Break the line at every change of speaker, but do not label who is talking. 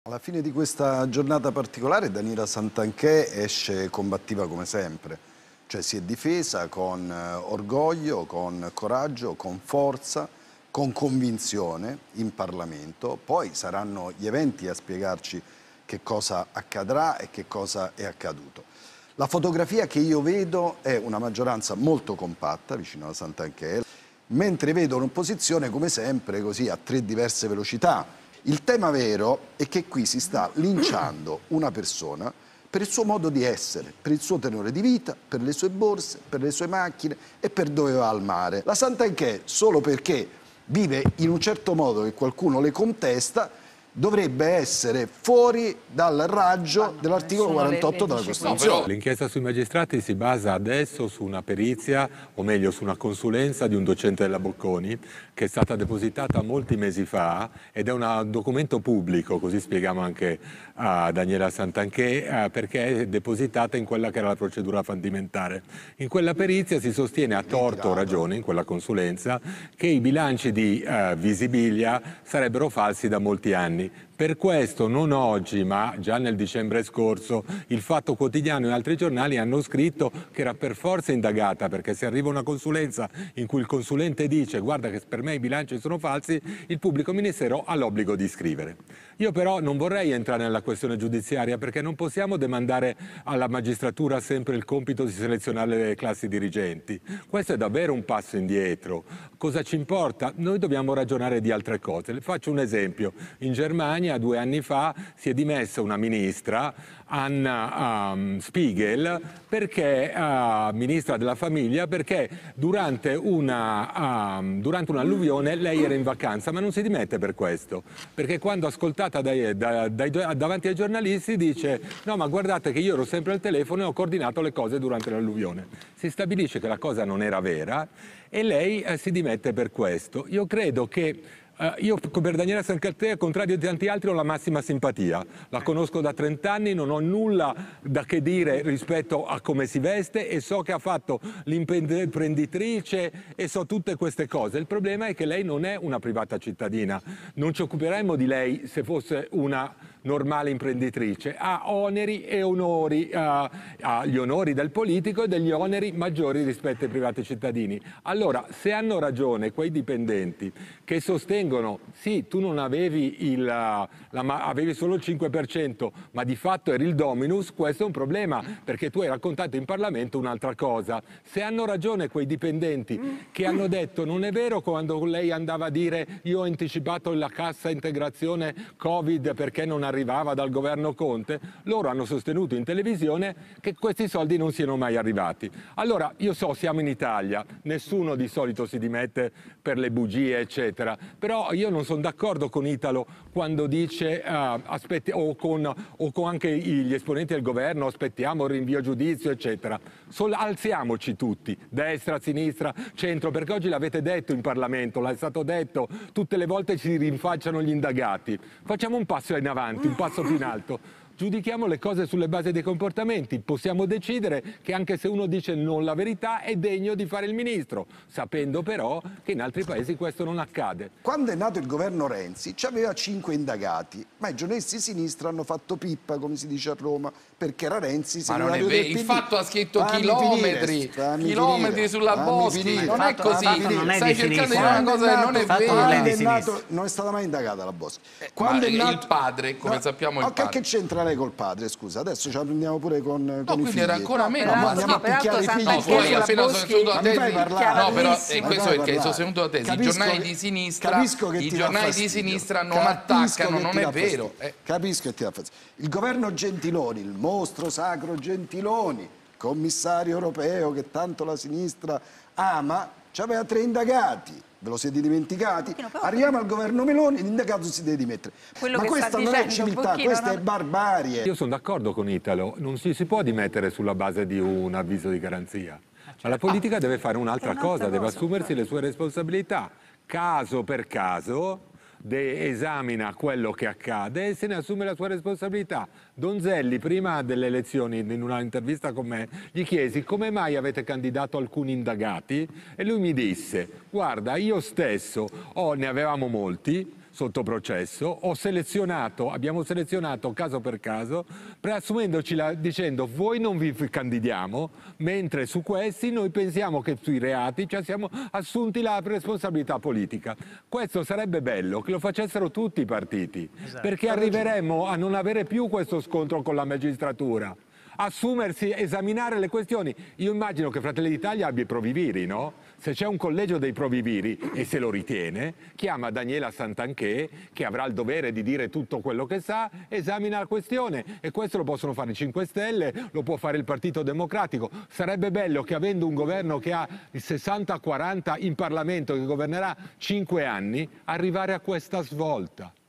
Alla fine di questa giornata particolare Daniela Santanchè esce combattiva come sempre, cioè si è difesa con orgoglio, con coraggio, con forza, con convinzione in Parlamento. Poi saranno gli eventi a spiegarci che cosa accadrà e che cosa è accaduto. La fotografia che io vedo è una maggioranza molto compatta vicino alla Santanchè, mentre vedo un'opposizione come sempre così a tre diverse velocità. Il tema vero è che qui si sta linciando una persona per il suo modo di essere, per il suo tenore di vita, per le sue borse, per le sue macchine e per dove va al mare. La Santanchè, solo perché vive in un certo modo che qualcuno le contesta, dovrebbe essere fuori dal raggio dell'articolo 48 della Costituzione.
L'inchiesta sui magistrati si basa adesso su una perizia, o meglio su una consulenza di un docente della Bocconi, che è stata depositata molti mesi fa ed è un documento pubblico, così spieghiamo anche a Daniela Santanchè, perché è depositata in quella che era la procedura fallimentare. In quella perizia si sostiene a torto o ragione, in quella consulenza, che i bilanci di Visibilia sarebbero falsi da molti anni. Per questo, non oggi, ma già nel dicembre scorso, il Fatto Quotidiano e altri giornali hanno scritto che era per forza indagata, perché se arriva una consulenza in cui il consulente dice guarda che per me i bilanci sono falsi, il pubblico ministero ha l'obbligo di scrivere. Io però non vorrei entrare nella questione giudiziaria, perché non possiamo demandare alla magistratura sempre il compito di selezionare le classi dirigenti. Questo è davvero un passo indietro. Cosa ci importa? Noi dobbiamo ragionare di altre cose. Le faccio un esempio. In Germania 2 anni fa si è dimessa una ministra, Anna Spiegel, perché, ministra della famiglia, perché durante un'alluvione lei era in vacanza, ma non si dimette per questo, perché quando ascoltata davanti ai giornalisti dice no, ma guardate che io ero sempre al telefono e ho coordinato le cose durante l'alluvione. Si stabilisce che la cosa non era vera e lei si dimette per questo. Io credo che io per Daniela Santanchè, al contrario di tanti altri, ho la massima simpatia. La conosco da 30 anni, non ho nulla da che dire rispetto a come si veste e so che ha fatto l'imprenditrice e so tutte queste cose. Il problema è che lei non è una privata cittadina. Non ci occuperemmo di lei se fosse una normale imprenditrice. Ha oneri e onori, ha gli onori del politico e degli oneri maggiori rispetto ai privati cittadini. Allora, se hanno ragione quei dipendenti che sostengono sì, tu non avevi avevi solo il 5%, ma di fatto eri il dominus, questo è un problema, perché tu hai raccontato in Parlamento un'altra cosa. Se hanno ragione quei dipendenti che hanno detto non è vero quando lei andava a dire io ho anticipato la cassa integrazione Covid perché non arrivava dal governo Conte, loro hanno sostenuto in televisione che questi soldi non siano mai arrivati. Allora, io so, siamo in Italia, nessuno di solito si dimette per le bugie, eccetera, però io non sono d'accordo con Italo quando dice o con anche gli esponenti del governo aspettiamo il rinvio a giudizio, eccetera. Alziamoci tutti, destra, sinistra, centro, perché oggi l'avete detto in Parlamento, l'è stato detto, tutte le volte ci rinfacciano gli indagati. Facciamo un passo in avanti, un passo più in alto. Giudichiamo le cose sulle basi dei comportamenti. Possiamo decidere che anche se uno dice non la verità è degno di fare il ministro, sapendo però che in altri paesi questo non accade.
Quando è nato il governo Renzi c'aveva 5 indagati, ma i giornalisti di sinistra hanno fatto pippa, come si dice a Roma, perché era Renzi.
Ma non è vero, il Fatto ha scritto chilometri sulla Boschi, non è così, stai cercando di dire una cosa che non è vera.
Non è stata mai indagata la Boschi.
Il padre, come sappiamo, il padre.
Che c'entra lei col padre, scusa? Adesso ce la prendiamo pure con i figli.
Quindi era ancora meno.
Andiamo a picchiare i figli.
No, poi appena sono sostenuto la tesi. No, però è questo perché hai sostenuto la tesi. I giornali di sinistra non attaccano, non è vero.
Capisco che ti dà fastidio. Il governo Gentiloni, il mostro sacro Gentiloni, commissario europeo che tanto la sinistra ama, aveva 3 indagati. Ve lo siete dimenticati? Arriviamo al governo Meloni e l'indagato si deve dimettere. Ma questa non è civiltà, questa è barbarie.
Io sono d'accordo con Italo, non si può dimettere sulla base di un avviso di garanzia. Ma la politica deve fare un'altra cosa, deve assumersi le sue responsabilità. Caso per caso esamina quello che accade e se ne assume la sua responsabilità. Donzelli, prima delle elezioni, in una intervista con me, gli chiesi come mai avete candidato alcuni indagati e lui mi disse guarda, io stesso ne avevamo molti, sotto processo, abbiamo selezionato caso per caso, preassumendoci dicendo voi non vi candidiamo, mentre su questi noi pensiamo che sui reati ci siamo assunti la responsabilità politica. Questo sarebbe bello che lo facessero tutti i partiti, perché arriveremmo a non avere più questo scontro con la magistratura. Esaminare le questioni. Io immagino che Fratelli d'Italia abbia i provviviri, no? Se c'è un collegio dei provviviri e se lo ritiene, chiama Daniela Santanchè, che avrà il dovere di dire tutto quello che sa, esamina la questione. E questo lo possono fare i 5 Stelle, lo può fare il Partito Democratico. Sarebbe bello che, avendo un governo che ha il 60-40 in Parlamento, che governerà 5 anni, arrivare a questa svolta.